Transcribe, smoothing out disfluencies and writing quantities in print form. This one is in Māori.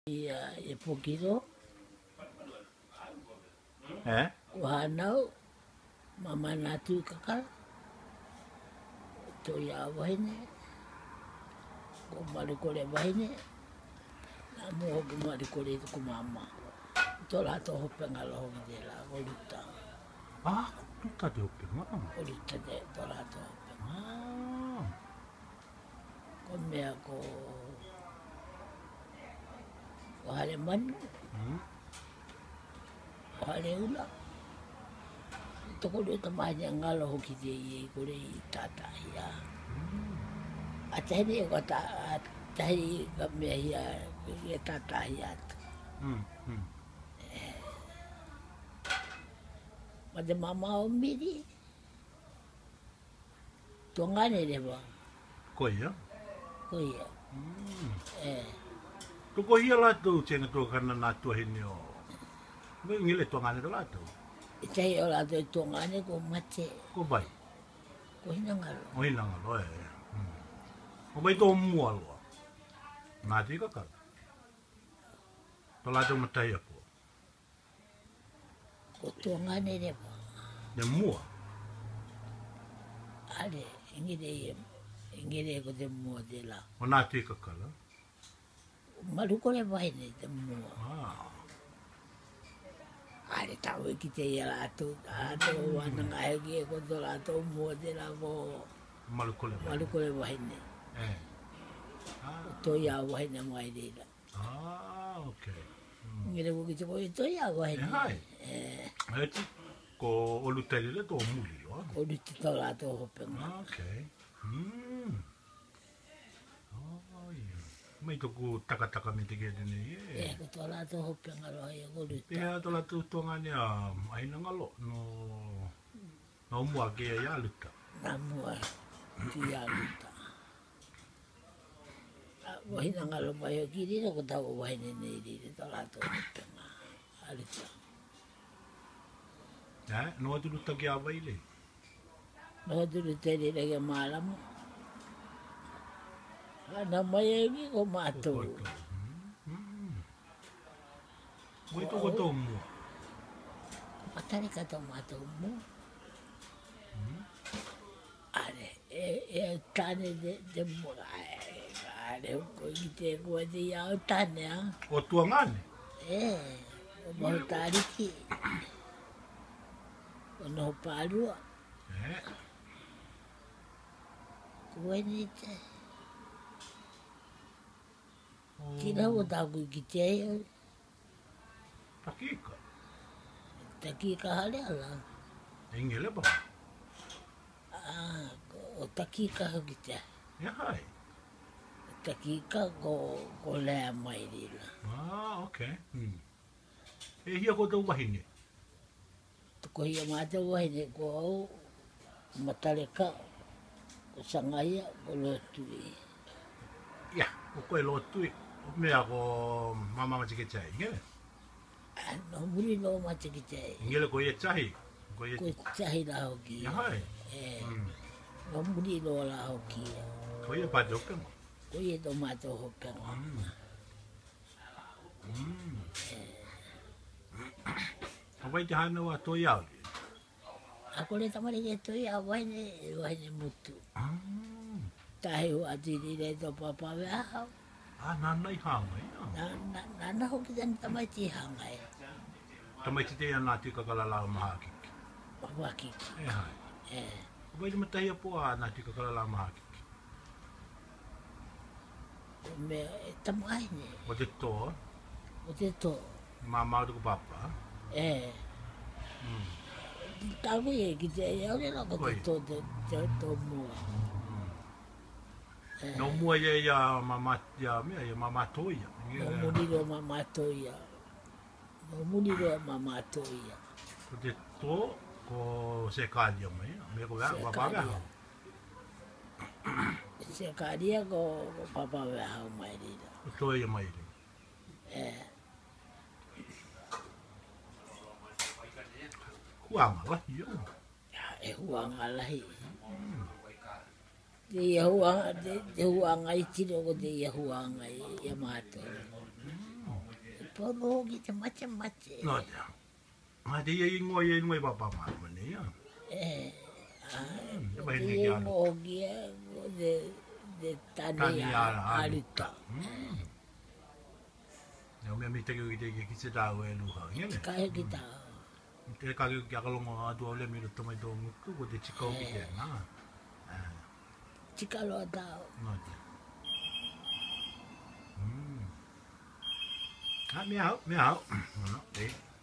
E pokiro. Ko hanau. Mama natu kakal. To ia wahine. Ko malikore wahine. Na mo ko malikore ko mama. To la to hopenga lo de la voluta. Ah, luta de hopenga. Voluta de to la to hopenga. Ko mea ko hale manu. Hale ula. Toko le tamanya ngalo hoki te i kore i tata ia. A tahini e kata tahi ka mea ia e tata ia atu. Ma te mama o miri. Tongane rewa. Koia? Koia. Toko hia lato tēnga tō kana nā tuahine o. Ngile tōngane to lato? I tahi o lato i tōngane ko mate. Ko vai? Ko hinangalo. O hinangalo, O vai tō mua loa. Nā te kakala. Tō lato matai ako. Ko tōngane rewa. Ne mua? Ale, ingire ko te mua te la. O nā te kakala? Maruko le wahine te mua. Ale tau e ki te ia lato. Ato wana ngai ki e ko tō lato mua te la ko. Maruko le wahine? Maruko le wahine. Tō ia wahine mai reira. Okay. Ngire ko ki te ko i tō ia wahine. Hai. Heti, ko olutele le tō muli loa. Oluti tō lato hopenga. Okay. Mai toku taka me te kere nei e. Ko tō lato hopenga roa i oluti. Pea tō lato tōngane a aina ngalo no mua ke ia luta. Nā mua ti ia luta. Wahina ngalo mai o ki rira ko tau wahine nei rira tō lato hopenga. Aluta. No atu luta ki awa ile? No atu luta rira ki mālamu. Ana mai e ki ko mātou. Koe toko tō mua? Matari ka tō mātou mua. Ale, e tāne de mua. Ale, ko i te kua te iau tāne a. O tua ngane? O mahu tāriki. O noho pārua. Kua ni te. Kina o tāku ki te eo. Takika? Takika hale ala. Engele ba? O takika hoki te. Ia hai? Takika ko lea mai rila. Okay. E hia ko tau wahine? Ko hia mātou wahine ko au matareka, ko sangaia, ko Rotui. Ia, ko koe Rotui. Mea ko mama matike chai, ngele? No muri no matike chai. Ngele ko ia chahi? Ko chahi la hoki. Ia hai? No muri no la hoki. Ko ia pa jokenga? Ko ia to mātou hokenga. Awai te hana wa toi au? Ako le tamari ke toi au wahine mutu. Tahi o atiri le to papa wea hau. Nana i hangai? Nana hoki tani tamai ti hangai. Tamai ti te ana tika kalalao maha kiki? Maha kiki. E hai? Awai te matahi apua ana tika kalalao maha kiki? Me tamai ne. O te tō? O te tō. Mamau tuku papa? Tāku e ki te iau ne lako te tō mua. No mua ia mama toia. No muniro mama toia. No muniro mama toia. Ko te tō, ko se kālia mai, me ko papa wea hau. Se kālia ko papa wea hau mai rira. Ko toia mai rira. Huanga lahi yo. E huanga lahi. Te huanga i tiro ko te huanga i amato. pono ki te macha macha. No te. Ma te ia ngoi papa ma mane ia. Vai ne ki ala. Mo ki de tani alita. Ya me mi te ki se tau e luha. Ngene. Kai ki ta. Te ka ki akalonga atu ole mi to mai to mutu ko te chikau ki te na. Chikalo ta. No te. Me out. No,